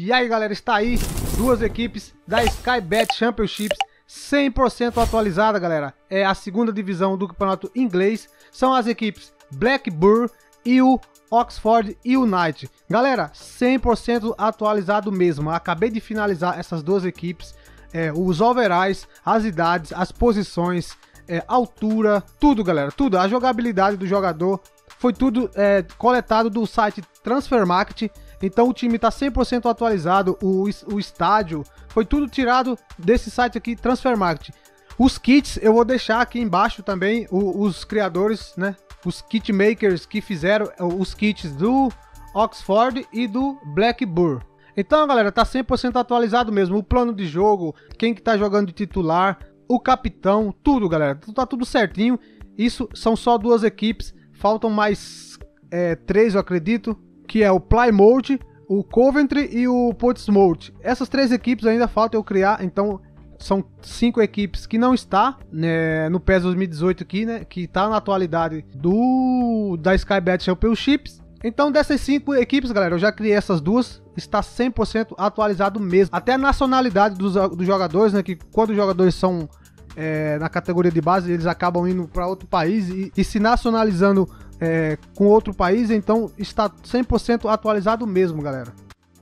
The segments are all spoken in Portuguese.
E aí galera, está aí duas equipes da Skybet Championships 100% atualizada, galera. É a segunda divisão do campeonato inglês. São as equipes Blackburn e o Oxford United. Galera, 100% atualizado mesmo. Acabei de finalizar essas duas equipes. Os overalls, as idades, as posições, altura, tudo, galera. Tudo. A jogabilidade do jogador. Foi tudo coletado do site Transfermarkt. Então o time está 100% atualizado. O estádio foi tudo tirado desse site aqui, Transfermarkt. Os kits eu vou deixar aqui embaixo também. Os criadores, né? Os kit makers que fizeram os kits do Oxford e do Blackburn. Então, galera, tá 100% atualizado mesmo. O plano de jogo, quem que tá jogando de titular, o capitão, tudo, galera. Tá tudo certinho. Isso são só duas equipes. Faltam mais 3, eu acredito, que é o Plymouth, o Coventry e o Portsmouth. Essas 3 equipes ainda falta eu criar, então são 5 equipes que não está, né, no PES 2018 aqui, né, que está na atualidade da Skybet Championships. Então dessas 5 equipes, galera, eu já criei essas duas, está 100% atualizado mesmo. Até a nacionalidade dos jogadores, né, que quando os jogadores são na categoria de base, eles acabam indo para outro país e se nacionalizando com outro país, então está 100% atualizado mesmo, galera.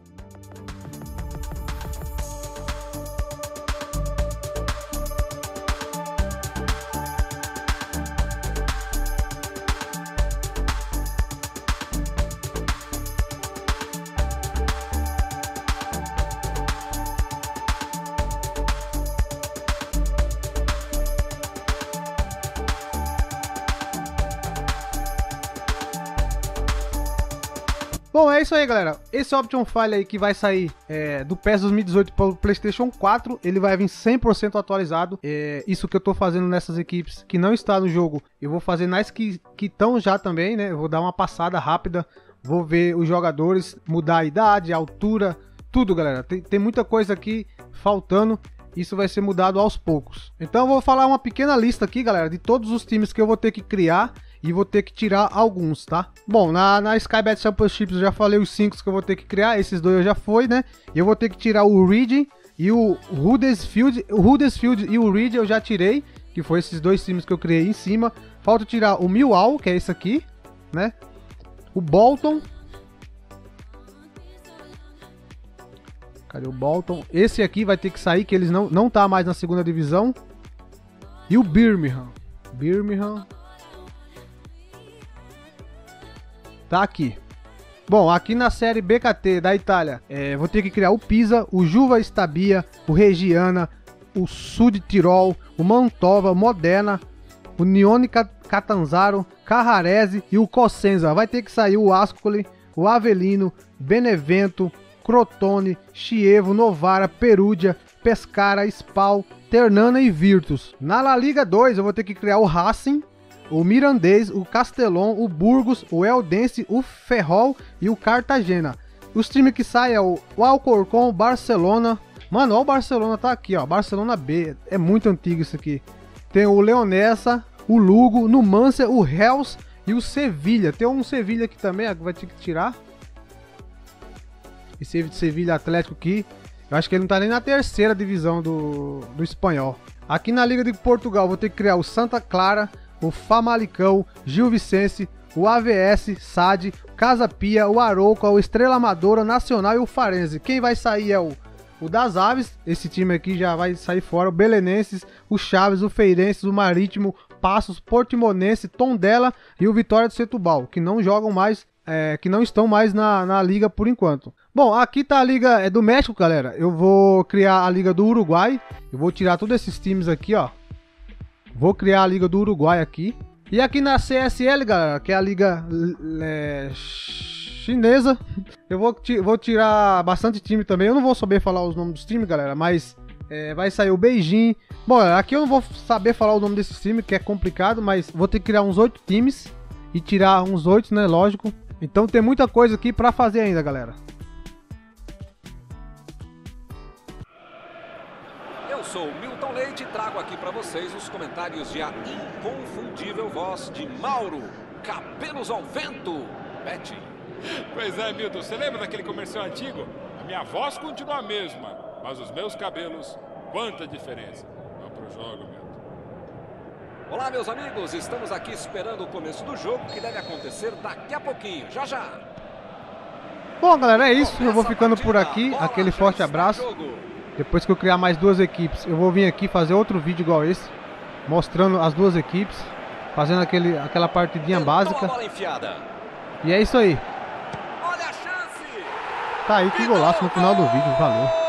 Bom, é isso aí, galera. Esse Option File aí que vai sair do PES 2018 para o PlayStation 4, ele vai vir 100% atualizado. Isso que eu tô fazendo nessas equipes que não está no jogo, eu vou fazer nas que estão já também, né? Eu vou dar uma passada rápida, vou ver os jogadores, mudar a idade, a altura, tudo, galera. Tem muita coisa aqui faltando. Isso vai ser mudado aos poucos. Então eu vou falar uma pequena lista aqui, galera, de todos os times que eu vou ter que criar e vou ter que tirar alguns, tá? Bom, na Skybet Championships eu já falei os 5 que eu vou ter que criar. Esses 2 eu já fui, né? E eu vou ter que tirar o Reading e o Huddersfield. O Huddersfield e o Reading eu já tirei, que foi esses 2 times que eu criei em cima. Falta tirar o Millwall, que é esse aqui, né? O Bolton. Cadê o Bolton? Esse aqui vai ter que sair, que eles não tá mais na segunda divisão. E o Birmingham. Tá aqui. Bom, aqui na série BKT da Itália, vou ter que criar o Pisa, o Juva Stabia, o Reggiana, o Sud Tirol, o Mantova, Modena, o Unione Catanzaro, Carrarese e o Cosenza. Vai ter que sair o Ascoli, o Avellino, Benevento, Crotone, Chievo, Novara, Perugia, Pescara, Spal, Ternana e Virtus. Na La Liga 2 eu vou ter que criar o Racing, o Mirandês, o Castellón, o Burgos, o Eldense, o Ferrol e o Cartagena. Os times que saem é o Alcorcón, Barcelona. Mano, ó, o Barcelona tá aqui, ó. Barcelona B. É muito antigo isso aqui. Tem o Leonessa, o Lugo, o Numancia, o Reus e o Sevilha. Tem um Sevilha aqui também, que vai ter que tirar. Esse Sevilha Atlético aqui. Eu acho que ele não tá nem na terceira divisão do espanhol. Aqui na Liga de Portugal vou ter que criar o Santa Clara, o Famalicão, Gil Vicente, o AVS, SAD, Casa Pia, o Arouca, o Estrela Amadora, Nacional e o Farense. Quem vai sair é o das Aves, esse time aqui já vai sair fora, o Belenenses, o Chaves, o Feirenses, o Marítimo, Passos, Portimonense, Tondela e o Vitória do Setúbal, que não jogam mais, que não estão mais na liga por enquanto. Bom, aqui tá a Liga do México, galera. Eu vou criar a Liga do Uruguai. Eu vou tirar todos esses times aqui, ó. Vou criar a Liga do Uruguai aqui. E aqui na CSL, galera, que é a Liga chinesa, eu vou tirar bastante time também. Eu não vou saber falar os nomes dos times, galera, mas vai sair o Beijing. Bom, aqui eu não vou saber falar o nome desses times, que é complicado, mas vou ter que criar uns 8 times e tirar uns 8, né, lógico. Então tem muita coisa aqui pra fazer ainda, galera. Eu sou o Milton Leite e trago aqui para vocês os comentários de a inconfundível voz de Mauro, Cabelos ao Vento, Betty. Pois é, Milton, você lembra daquele comercial antigo? minha voz continua a mesma, mas os meus cabelos, quanta diferença. Vamos pro jogo, meu. Olá, meus amigos, estamos aqui esperando o começo do jogo, que deve acontecer daqui a pouquinho, já já. Bom, galera, é isso. Eu vou ficando por aqui. Aquele forte abraço. Depois que eu criar mais duas equipes, eu vou vir aqui fazer outro vídeo igual esse, mostrando as duas equipes, fazendo aquela partidinha básica. E é isso aí. Olha a chance. Tá aí, que golaço no final do vídeo. Valeu.